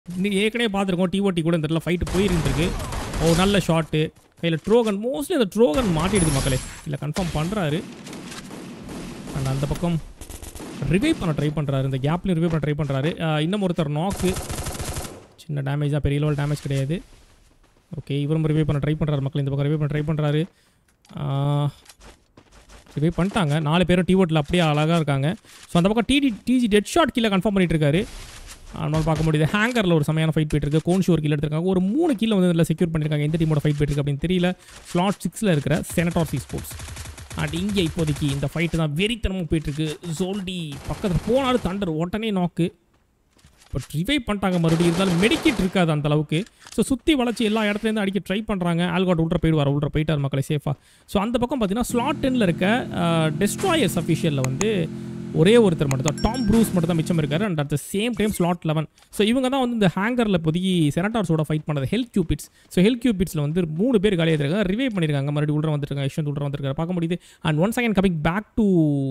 ஏற்கனவே பார்த்துருக்கோம் டிஓடி கூட இந்த இடத்துல ஃபைட்டு போயிருந்துருக்கு. ஓ நல்ல ஷாட்டு கையில் ட்ரோகன். மோஸ்ட்லி அந்த ட்ரோகன் மாட்டிடுது மக்களே. இல்லை கன்ஃபார்ம் பண்ணுறாரு. அண்ட் அந்த பக்கம் ரிவைவ் பண்ண ட்ரை பண்ணுறாரு. இந்த கேப்லையும் ரிவைவ் பண்ண ட்ரை பண்ணுறாரு. இன்னும் ஒருத்தர் நாக்கு. சின்ன டேமேஜ் தான், பெரிய லெவல் டேமேஜ் கிடையாது. ஓகே இவரும் ரிவைவ் பண்ண ட்ரை பண்ணுறாரு மக்கள். இந்த பக்கம் ரிவைவ் பண்ண ட்ரை பண்ணுறாரு. ரிவைவ் பண்ணிட்டாங்க. 4 பேரும் டிஓட்டில் அப்படியே அழகாக இருக்காங்க. ஸோ அந்த பக்கம் டிஜி டெட் ஷாட் கீழே கன்ஃபார்ம் பண்ணிட்டு இருக்காரு. அதனால் பார்க்க முடியுது. ஹேங்கரில் ஒரு செமையான ஃபைட் போயிட்டுருக்கு. கோன்ஷி ஒரு கீழே எடுத்துருக்காங்க. ஒரு 3 கீழே வந்து இதில் செக்யூர் பண்ணியிருக்காங்க. எந்த டீமோட ஃபைட் போயிட்டுருக்கு அப்படின்னு தெரியல. ஸ்லாட் 6ல் இருக்கிற செனட்டார்ஸ் eSports. அண்ட் இங்கே இப்போதைக்கு இந்த ஃபைட்டு தான் வெறித்தனமும் போயிட்டுருக்கு. ஜோல்டி பக்கத்தில் போனாலும் தண்டர் உடனே நாக்கு. பட் ரிவைவ் பண்ணிட்டாங்க மறுபடியும். இருந்தாலும் மெடிக்கிட் இருக்காது அந்த அளவுக்கு. ஸோ சுற்றி வளர்ச்சி எல்லா இடத்துலேருந்து அடிக்க ட்ரை பண்ணுறாங்க. ஆல்காட் உள்ள போயிட்டார் மக்களை சேஃபாக. ஸோ அந்த பக்கம் பார்த்தீங்கன்னா ஸ்லாட் 10ல் இருக்க டெஸ்ட்ராயர்ஸ் அஃபிஷியலில் வந்து ஒரே ஒருத்தர் மட்டும் தான், டாம் ப்ரூஸ் மட்டும் தான் மிச்சம் இருக்காரு. And at the same time slot 11. So இவங்க தான் வந்து இந்த ஹேங்கரில் இப்போதைக்கு செனட்டார்ஸோட ஃபைட் பண்ணது. Health Cupids. ஸோ ஹெல்த் கியூபிட்ஸில் வந்து 3 பேர் காலியாக இருக்காங்க. ரிவைவ் பண்ணியிருக்காங்க. மறுபடியும் உள்ள வந்துருக்காங்க. யஷ்வந்த் உள்ள வந்துருக்காரு பார்க்க முடியுது. And once again coming back to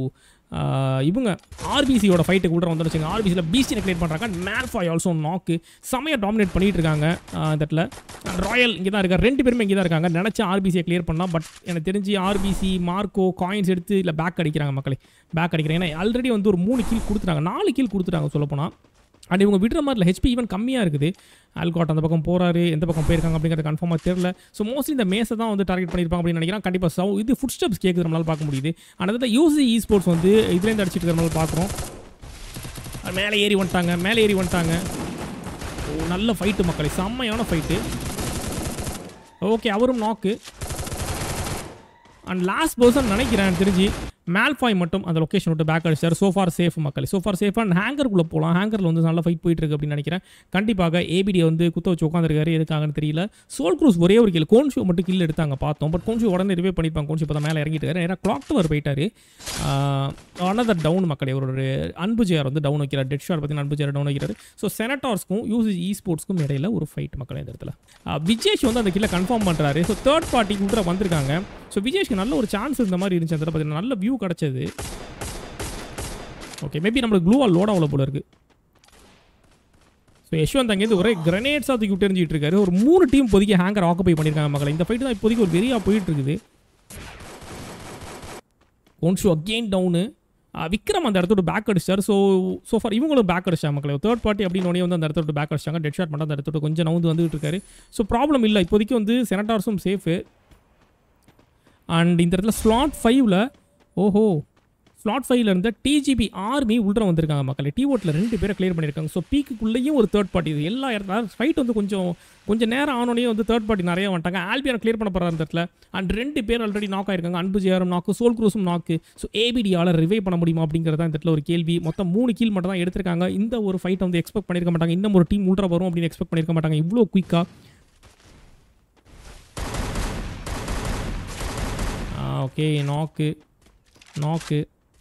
இவங்க ஆர்பிசியோட ஃபைட்டுக்கு உள்ள வந்து வச்சுங்க. ஆர்பிசியில் பிசியை கிளியர் பண்ணுறாங்க. அண்ட் மேல்ஃபாய் ஆல்சோ நாக்கு செமையாக டாமினேட் பண்ணிட்டு இருக்காங்க இந்த இடத்துல. அண்ட் ராயல் இங்கே தான் இருக்காங்க. 2 பேருமே இங்கே தான் இருக்காங்க. நினச்சா ஆர்பிசியை கிளியர் பண்ணலாம். பட் எனக்கு தெரிஞ்சு ஆர்பிசி மார்க்கோ காயின்ஸ் எடுத்து இல்லை பேக் அடிக்கிறாங்க மக்களே. பேக் அடிக்கிறாங்க. ஏன்னா ஆல்ரெடி வந்து ஒரு 3 கீல் கொடுத்துட்டாங்க. 4 கீல் கொடுத்துட்டாங்க சொல்லப்போனால். அண்ட் இவங்க விடுற மாதிரி இல்லை. ஹெச்பி ஈவன் கம்மியாக இருக்குது. ஆல்காட் அந்த பக்கம் போகிறாரு. எந்த பக்கம் போயிருக்காங்க அப்படிங்கிறது கன்ஃபார்மாக தெரியல. ஸோ மோஸ்ட்லி இந்த மேஸை தான் வந்து டார்கெட் பண்ணியிருப்பாங்க அப்படின்னு நினைக்கிறேன். கண்டிப்பாக இது ஃபுட் ஸ்டெப்ஸ் கேட்குது நம்மளால் பார்க்க முடியுது. ஆனால் யூசி eSports வந்து இதுலேருந்து அடிச்சுட்டு இருக்கிற பார்க்குறோம். மேலே ஏறி வந்துட்டாங்க. ஓ நல்ல ஃபைட்டு மக்களை. செம்மையான ஃபைட்டு. ஓகே அவரும் நாக்கு. அண்ட் லாஸ்ட் பர்சன் நினைக்கிறேன் தெரிஞ்சு மேல்ஃபாய் மட்டும் அந்த லொக்கேஷன் விட்டு பேக் அடிச்சார். சோஃபார் சேஃப் மக்கள். So far safe. அண்ட் ஹேங்கருக்குள்ளே போகலாம். ஹேங்கரில் வந்து நல்ல ஃபைட் போயிட்டு இருக்கு அப்படின்னு நினைக்கிறேன். கண்டிப்பாக ஏபிடியை வந்து குத்த வச்சு உட்காந்துருக்காரு. எதுக்காகன்னு தெரியல. சோல் க்ரூஸ் ஒரே ஒரு கில். கோன்ஷோ மட்டும் கில் எடுத்தாங்க பார்த்தோம். பட் கோன்ஷோ உடனே ரிவைவ் பண்ணிப்பாங்க. கோன்ஷோ இப்போ தான் மேலே இறங்கிட்டு நேராக கிளாக் டவர் போயிட்டாரு. அனதர் டவுன் மக்களே. ஒரு அன்புஜியார் வந்து டவுன் வைக்கிறார். டெட் ஷாட் பார்த்தீங்கன்னா அன்புஜியார் டவுன் வைக்கிறாரு. ஸோ செனட்டார்ஸ்க்கும் eSportsக்கும் இடையில ஒரு ஃபைட் மக்களே இந்த இடத்துல. விஜேஷ் வந்து அந்த கில்லை கன்ஃபார்ம் பண்ணுறாரு. ஸோ தேர்ட் பார்ட்டிக்கு உள்ள வந்திருக்காங்க. ஸோ விஜேஷ்க்கு நல்ல ஒரு சான்ஸ் இந்த மாதிரி இருந்துச்சு. அந்த பார்த்தீங்கன்னா நல்ல வியூ கிடச்சது. ஓகே மேபி நம்மளுக்கு க்ளூவால் லோட் ஆகல போல இருக்குது. ஸோ யஷ்வந்த் அங்கேருந்து ஒரே கிரனேட்ஸாக தூக்கி விட்டு எரிஞ்சிட்டு இருக்காரு. ஒரு 3 டீம் இப்போதைக்கு ஹேங்கர் ஆக்குபை பண்ணியிருக்காங்க மக்களை. இந்த ஃபைட்டு தான் இப்போதைக்கு ஒரு வெறியாக போயிட்டு இருக்குது. கோன்ஷோ அகெயின் டவுனு. விக்ரம் அந்த இடத்தோட பேக் அடிச்சார். ஸோ ஃபார் இவங்களும் பேக் அடிச்சாங்க மக்களை. தேர்ட் பார்ட்டி அப்படின்னு வந்து அந்த இடத்தோட பேக் அடிச்சாங்க. டெட் ஷாட் மட்டும் அந்த இடத்தோட கொஞ்சம் நவுந்து வந்துட்டு இருக்காரு. ஸோ ப்ராப்ளம் இல்லை. இப்போதைக்கு வந்து செனட்டார்ஸும் சேஃபு. அண்ட் இந்த இடத்துல ஸ்லாட் 5ல் ஸ்லாட் 5ல் இருந்த டிஜிபி ஆர்மி உள்ள வந்திருக்காங்க மக்களே. டிஓட்டில் 2 பேரை கிளியர் பண்ணியிருக்காங்க. ஸோ பீக்குள்ளேயும் ஒரு தேர்ட் பார்ட்டி. இது எல்லா இடத்துல ஃபைட் வந்து கொஞ்சம் நேரம் ஆனோடனே வந்து தேர்ட் பார்ட்டி நிறைய வந்துட்டாங்க. ஆல்பியானை கிளியர் பண்ண போகிறார் இந்த இடத்துல. அண்ட் 2 பேர் ஆல்ரெடி நாக் ஆயிருக்காங்க. அன்புஜியாரும் நாக்கு, சோல் க்ரூஸும் நாக்கு. ஸோ ஏபிடியால் ரிவைவ் பண்ண முடியுமா அப்படிங்கிறது தான் இந்த இடத்துல ஒரு கேள்வி. மொத்தம் 3 கீல் மட்டும் தான் எடுத்திருக்காங்க. இந்த ஒரு ஃபைட்டை வந்து எக்ஸ்பெக்ட் பண்ணியிருக்க மாட்டாங்க. இன்னும் ஒரு டீம் உள்ள வரும் அப்படின்னு எக்ஸ்பெக்ட் பண்ணியிருக்க மாட்டாங்க இவ்வளோ குயிக்காக. ஓகே நாக்கு.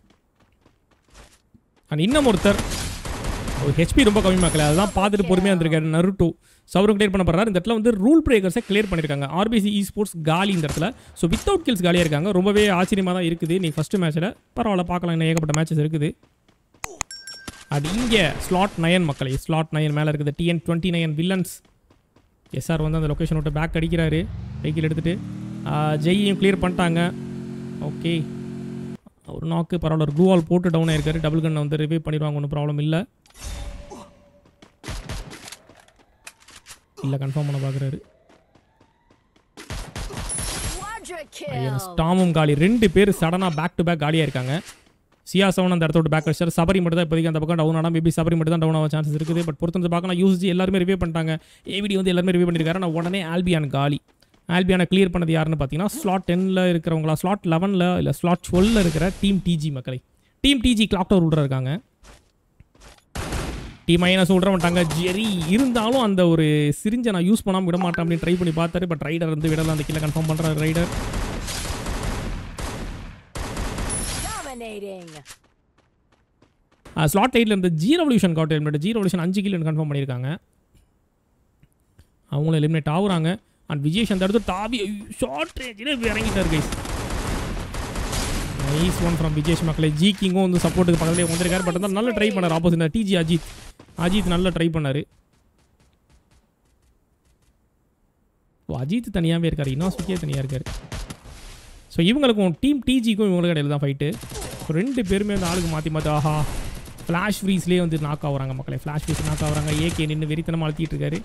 அண்ட் இன்னும் ஒருத்தர் ஒரு ஹெச்பி ரொம்ப கம்மி மக்களே. அதுதான் பார்த்துட்டு பொறுமையாக இருந்திருக்காரு நருட்டோ. சவரும் கிளியர் பண்ண போகிறாரு. இந்த இடத்துல வந்து ரூல் பிரேக்கர்ஸை கிளியர் பண்ணியிருக்காங்க. ஆர்பிசி eSports காலி இந்த இடத்துல. ஸோ வித்தவுட் கில்ஸ் காலியாக இருக்காங்க. ரொம்பவே ஆச்சரியமாக தான் இருக்குது. நீ ஃபஸ்ட்டு மேட்ச்சில் பரவாயில்ல பார்க்கலாம். இன்னும் ஏகப்பட்ட மேட்சஸ் இருக்குது. அது இங்கே ஸ்லாட் 9 மக்களே. ஸ்லாட் 9 மேலே இருக்குது. TN29 villains. எஸ்ஆர் வந்து அந்த லொக்கேஷன் விட்டு பேக் அடிக்கிறாரு. வெஹிக்கிள் எடுத்துகிட்டு ஜெய்யையும் கிளியர் பண்ணிட்டாங்க. ஓகே ஒரு நாக்கு பரவாயில்ல. ஒரு க்ளூவால் போட்டு டவுன் ஆயிருக்காரு. டபுள் கன்னை வந்து ரிவைவ் பண்ணிடுவாங்க. ஒன்றும் ப்ராப்ளம் இல்லை. கன்ஃபார்ம் பண்ண பார்க்குறாரு. ஸ்டாமும் காலி. 2 பேர் சடனாக பேக் டு பேக் காலியாக இருக்காங்க. சியா7 அந்த இடத்தோட பேக் அடிச்சார். சபரி மட்டும் தான் இப்போதைக்கு அந்த பக்கம் டவுன் ஆனால் மேபி சபரி மட்டும் தான் டவுன் ஆக சான்சஸ் இருக்குது. பட் பொறுத்து பார்க்கலாம். யூசி எல்லாருமே ரிவைவ் பண்ணிட்டாங்க. ஏவிடி வந்து எல்லாருமே ரிவைவ் பண்ணியிருக்காரு. ஆனால் உடனே ஆல்பியான் காலி. ஆல்பியானை கிளியர் பண்ணது யாருன்னு பார்த்தீங்கன்னா ஸ்லாட் 10ல் இருக்கிறவங்களா, ஸ்லாட் 11ல் இல்லை ஸ்லாட் 12ல் இருக்கிற டீம் டிஜி மக்களை. டீம் டிஜி கிளாக் டவர் உள்ள இருக்காங்க. டீம் மைனஸ் விட்ற மாட்டாங்க. ஜெரி இருந்தாலும் அந்த ஒரு சிரிஞ்சை நான் யூஸ் பண்ணாமல் விட மாட்டேன் அப்படின்னு ட்ரை பண்ணி பார்த்தாரு. பட் ரைடர் வந்து விடலாம். அந்த கீழே கன்ஃபார்ம் பண்ணுறாரு ரைடர். ஸ்லாட் 8ல் இருந்த G revolution got eliminate. G revolution 5 kill confirm பண்ணியிருக்காங்க. அவங்களும் எலிமினேட் ஆகுறாங்க. அண்ட் விஜேஷ் அந்த இடத்துல தாவி ஷார்ட் ரேஞ்சில் இறங்கிட்டார் guys. Nice one from Vijesh மக்களை. ஜி கிங்கும் வந்து சப்போர்ட்டுக்கு பக்கத்துலேயே வந்திருக்காரு. பட் வந்து நல்லா ட்ரை பண்ணார். ஆப்போசிட் டிஜி அஜித் நல்லா ட்ரை பண்ணார். அஜித் தனியாகவே இருக்கார், இனாசுக்கே தனியாக இருக்கார். ஸோ இவங்களுக்கும் டீம் டிஜிக்கும் இவங்களுக்கு இடையில தான் ஃபைட்டு. ஸோ 2 பேருமே அந்த ஆளுக்கு மாற்றி மாற்றி ஆஹா ஃப்ளாஷ் ஃப்ரீஸ்லேயே வந்து நாக் ஆகுறாங்க மக்களே. ஃப்ளாஷ் ஃப்ரீஸ் நாக் ஆகுறாங்க. ஏகே நின்று வெறித்தனமாக அழுத்திட்டு இருக்காரு.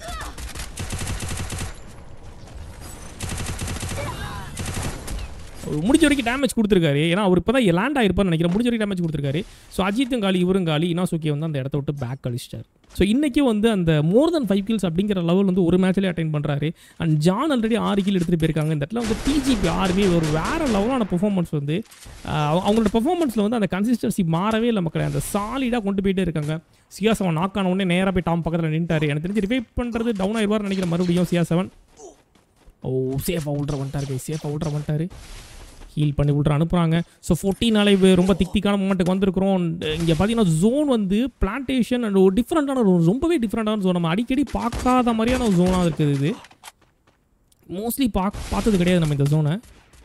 முடிஞ்ச வரைக்கும் டேமேஜ் கொடுத்துருக்காரு. ஏன்னா அவர் இப்போ தான் லேண்ட் ஆகிருப்பான்னு நினைக்கிறேன். முடிஞ்ச வரைக்கும் டேமேஜ் கொடுத்துருக்காரு. ஸோ அஜித்தும் காலி இவரும் காலி. இனாசுக்கே வந்து அந்த இடத்த விட்டு பேக் கழிச்சிட்டார். ஸோ இன்றைக்கும் வந்து அந்த மோர் தென் 5 kills அப்படிங்கிற லெவல் வந்து ஒரு மேட்ச்லேயே அட்டைன் பண்ணுறாரு. அண்ட் ஜான் ஆல்ரெடி 6 kill எடுத்துகிட்டு போயிருக்காங்க. இந்த இடத்துல வந்து டிஜிபி ஆர்மி ஒரு வேறு லெவலான பெர்ஃபார்மன்ஸ் வந்து அவங்களோட பெர்ஃபார்மன்ஸில் வந்து அந்த கன்சிஸ்டன்சி மாறவே இல்லை மக்களே. அந்த சாலிடாக கொண்டு போயிட்டே இருக்காங்க. சியா7 நாக் ஆன உடனே நேராக போய் டாம் பக்கத்தில் நின்ட்டார். எனக்கு தெரிஞ்சு ரிவைவ் பண்ணுறது டவுன் ஆயிடுவார்னு நினைக்கிற மறுபடியும் சியா7. சேஃபாக விட்ற வந்துட்டார். சேஃபாக விட்ற வந்துட்டார். ஹீல் பண்ணி விட்ற அனுப்புகிறாங்க. ஸோ 14 ரொம்ப திக்கான மூமெண்ட்டுக்கு வந்திருக்கிறோம். இங்கே பார்த்தீங்கன்னா ஜோன் வந்து பிளான்டேஷன் அண்ட் ஒரு டிஃப்ரெண்ட்டான ரொம்பவே டிஃப்ரெண்ட்டான ஜோன். நம்ம அடிக்கடி பார்க்காத மாதிரியான ஒரு ஜோனாக இருக்குது. இது மோஸ்ட்லி பார்த்தது கிடையாது நம்ம இந்த ஜோனை.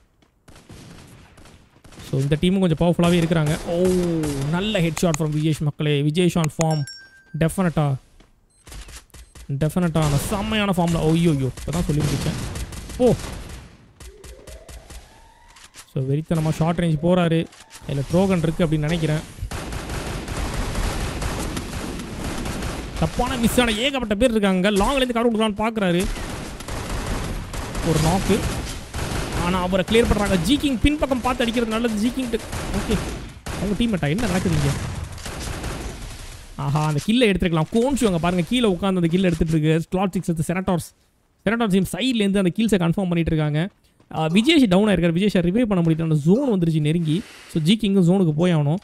ஸோ இந்த டீமும் கொஞ்சம் பவர்ஃபுல்லாகவே இருக்கிறாங்க. நல்ல ஹெட் ஷாட் ஃப்ரம் விஜேஷ் மக்களே. Vijesh on form. டெஃபினட்டாக செம்மையான ஃபார்மில். ஐயோ இப்போ தான் சொல்லி முடிச்சேன். ஸோ வெறித்தனமாக ஷார்ட் ரேஞ்ச் போகிறாரு. அதில் ட்ரோகன் இருக்குது அப்படின்னு நினைக்கிறேன். தப்பான மிஸ் ஆன ஏகப்பட்ட பேர் இருக்காங்க. லாங்லேருந்து கவர் கொடுக்கலான்னு பார்க்குறாரு. ஒரு நாக்கு. ஆனால் அவரை கிளியர் பண்ணுறாங்க. ஜிகிங் பின்பக்கம் பார்த்து அடிக்கிறது நல்லது. ஜிகிங் ஓகே அவங்க டீம்மேட்டா என்ன நடக்குதுங்க? ஆஹா அந்த கில்லை எடுத்துருக்கலாம். கோன்ஷு அங்கே பாருங்கள் கீழே உட்காந்து அந்த கில்லை எடுத்துகிட்டு இருக்கு. ஸ்லாட் 6 எடுத்து செனட்டார்ஸ் டீம் சைட்லேருந்து அந்த கில்ஸை கன்ஃபார்ம் பண்ணிட்டு இருக்காங்க. விஜேஷ் டவுன் ஆயிருக்காரு. விஜேஷை ரிவைவ் பண்ண முடியல. அந்த ஜோன் வந்துருச்சு நெருங்கி. ஸோ ஜிகிங்கும் ஜோனுக்கு போய் ஆகணும்.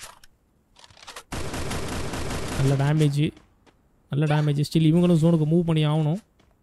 நல்ல டேமேஜ் ஸ்டில் இவங்களும் ஜோனுக்கு மூவ் பண்ணி ஆகணும்.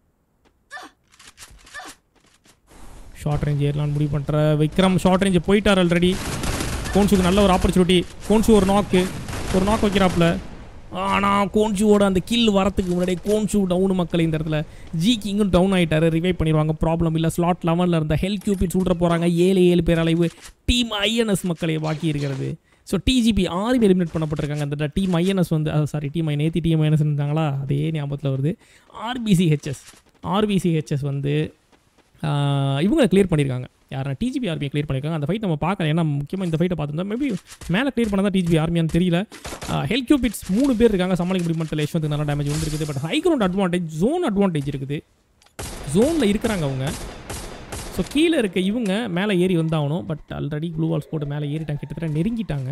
ஷார்ட் ரேஞ்ச் ஏறலான்னு முடிவு பண்ணுற விக்ரம். ஷார்ட் ரேஞ்சு போயிட்டார் ஆல்ரெடி. கோன்ஷுக்கு நல்ல ஒரு ஆப்பர்ச்சுனிட்டி. கோன்ஷு ஒரு நாக் வைக்கிறாப்புல. ஆனால் கோன்ஷுவோட அந்த கில் வரத்துக்கு முன்னாடி கோன்ஷு டவுன் மக்கள். இந்த இடத்துல ஜிகிங்கும் டவுன் ஆகிட்டாரு. ரிவைவ் பண்ணிடுவாங்க, ப்ராப்ளம் இல்லை. ஸ்லாட் 11 இருந்த ஹெல்த் கியூபிட் சொல்கிற போகிறாங்க. 7 பேர் அளவு டீம் ஐஎன்எஸ் மக்களை பாக்கி இருக்கிறது. ஸோ டிஜிபி 6 பேர் எலிமினேட் பண்ணப்பட்டிருக்காங்க. அந்த டீம் ஐஎன்எஸ் வந்து நேற்று டீம் ஐஎன்எஸ் இருந்தாங்களா அதே ஞாபகத்தில் வருது. ஆர்பிசிஹெச்எஸ் வந்து இவங்க கிளியர் பண்ணியிருக்காங்க. யாரா டிஜிபி ஆர்மியை கிளியர் பண்ணியிருக்காங்க. அந்த ஃபைட் நம்ம பார்க்கல. ஏன்னா முக்கியமாக இந்த ஃபைட்டை பார்த்துருந்தோம். மேபி மேலே கிளியர் பண்ணால் தான் டிஜிபி ஆர்மியான்னு தெரியல. ஹெல்த் கியூபிட்ஸ் 3 பேர் இருக்காங்க. சமாளிக்க முடியும் மட்டும் யஷ்வந்த் நல்லா டேமேஜ் வந்துருக்குது. But high ground advantage, zone advantage இருக்குது. ஜோனில் இருக்கிறாங்க அவங்க. ஸோ கீழே இருக்க இவங்க மேலே ஏறி வந்தாகணும். பட் ஆல்ரெடி ப்ளூ வால்ஸ் போட்டு மேலே ஏறிட்டாங்க. கிட்டத்தட்ட நெருங்கிட்டாங்க.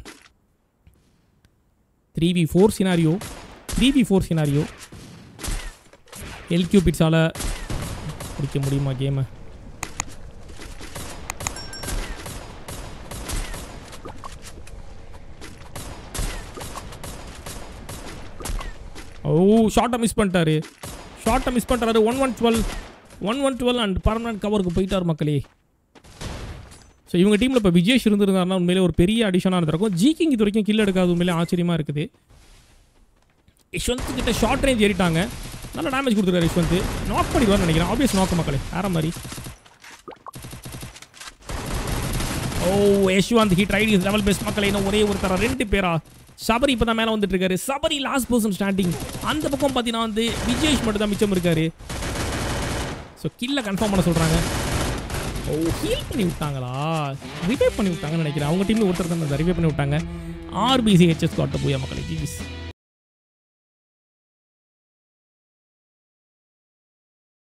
3v4 scenario. ஹெல்த் கியூபிட்ஸால் பிடிக்க முடியுமா கேமை? ஷார்ட்டை மிஸ் பண்ணிட்டாரு. 112 அண்ட் பர்மனன்ட் கவருக்கு போயிட்டார் மக்களே. ஸோ இவங்க டீமில் இப்போ விஜேஷ் இருந்திருந்தாருன்னா உண்மையிலே ஒரு பெரிய அடிஷனாக இருந்திருக்கும். ஜிகிங் இது வரைக்கும் கில் எடுக்காது. உண்மையிலே ஆச்சரியமாக இருக்குது. யஷ்வந்த் கிட்ட ஷார்ட் ரேஞ்ச் ஏறிட்டாங்க. நல்ல டேமேஜ் கொடுத்துருக்காரு யஷ்வந்த். நாக் பண்ணிடுவார்னு நினைக்கிறேன். ஆப்வியஸ் நாக் மக்களே. வேற மாதிரி. Yashwant he tried his level best மக்களே. இன்னும் ஒரே ஒரு தர 2 பேரா. சபரி இப்போ தான் மேலே வந்துட்டு இருக்காரு. Sabari last person standing. அந்த பக்கம் பார்த்தீங்கன்னா வந்து விஜேஷ் மட்டும் தான் மிச்சம் இருக்காரு. ஸோ கில்லை கன்ஃபார்ம் பண்ண சொல்கிறாங்க. ஹீல் பண்ணி விட்டாங்களா? ரிவைவ் பண்ணி விட்டாங்கன்னு நினைக்கிறேன். அவங்க டீமில் ஒருத்தர் தான் ரிவைவ் பண்ணி விட்டாங்க. ஆர்பிசிஹெச்எஸ் காட்ட போய் மக்களே.